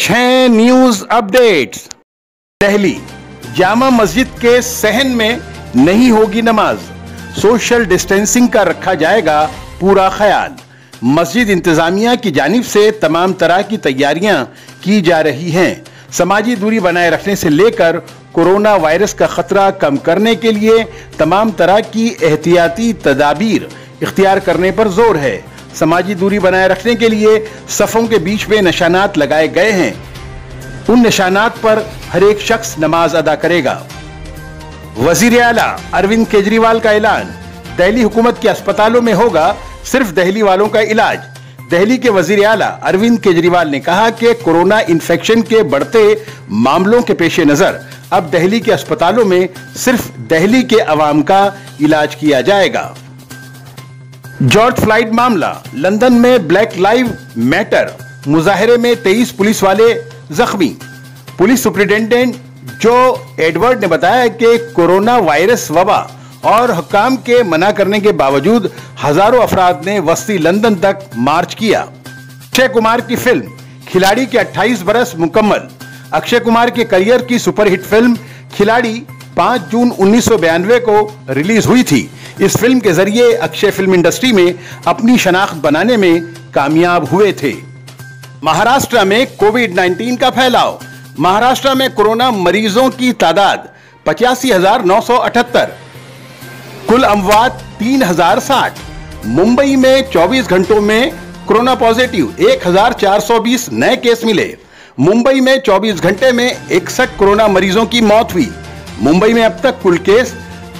पेश हैं news updates. Delhi Jama Masjid के सहन में नहीं होगी नमाज, सोशल डिस्टेंसिंग का रखा जाएगा पूरा ख्याल। मस्जिद इंतजामिया की जानिब से तमाम तरह की तैयारियां की जा रही हैं। समाजी दूरी बनाए रखने से लेकर कोरोना वायरस का खतरा कम करने के लिए तमाम तरह की एहतियाती तदाबीर इख्तियार करने पर जोर है। समाजी दूरी बनाए रखने के लिए सफ़ों के बीच में निशानात लगाए गए हैं। उन निशानात पर हर एक शख्स नमाज अदा करेगा। वजीर आला अरविंद केजरीवाल का ऐलान, दिल्ली हुकूमत के अस्पतालों में होगा सिर्फ दिल्ली वालों का इलाज। दिल्ली के वजीर आला अरविंद केजरीवाल ने कहा कि कोरोना इन्फेक्शन के बढ़ते मामलों के पेश नजर अब दिल्ली के अस्पतालों में सिर्फ दिल्ली के अवाम का इलाज किया जाएगा। जॉर्ज फ्लाइड मामला, लंदन में ब्लैक लाइव मैटर मुजाहरे में 23 पुलिस वाले जख्मी। पुलिस सुपरिटेंडेंट जो एडवर्ड ने बताया कि कोरोना वायरस वबा और हुक्काम के मना करने के बावजूद हजारों अफराद ने वस्ती लंदन तक मार्च किया। अक्षय कुमार की फिल्म खिलाड़ी के 28 बरस मुकम्मल। अक्षय कुमार के करियर की सुपरहिट फिल्म खिलाड़ी 5 जून 1992 को रिलीज हुई थी। इस फिल्म के जरिए अक्षय फिल्म इंडस्ट्री में अपनी शनाख्त बनाने में कामयाब हुए थे। महाराष्ट्र में कोविड-19 का फैलाव। महाराष्ट्र में कोरोना मरीजों की तादाद 85,978, कुल अमवात 3,060। मुंबई में 24 घंटों में कोरोना पॉजिटिव 1,420 नए केस मिले। मुंबई में 24 घंटे में 61 कोरोना मरीजों की मौत हुई। मुंबई में अब तक कुल केस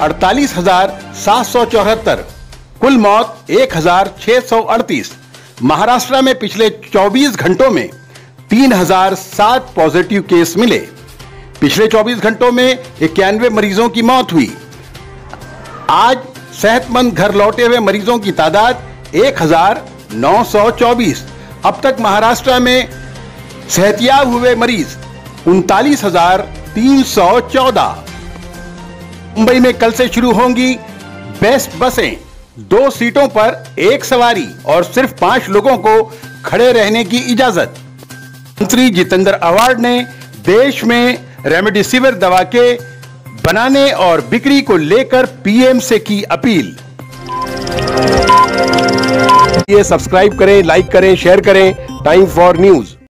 48,774, कुल मौत 1,638। महाराष्ट्र में पिछले 24 घंटों में 3,007 पॉजिटिव केस मिले। पिछले 24 घंटों में 91 मरीजों की मौत हुई। आज सेहतमंद घर लौटे हुए मरीजों की तादाद 1,924। अब तक महाराष्ट्र में सेहतियाब हुए मरीज 39,314। मुंबई में कल से शुरू होंगी बेस्ट बसें, 2 सीटों पर 1 सवारी और सिर्फ 5 लोगों को खड़े रहने की इजाजत। मंत्री जितेंद्र आव्हाड ने देश में रेमडेसिविर दवा के बनाने और बिक्री को लेकर पीएम से की अपील। ये सब्सक्राइब करें, लाइक करें, शेयर करें टाइम फॉर न्यूज।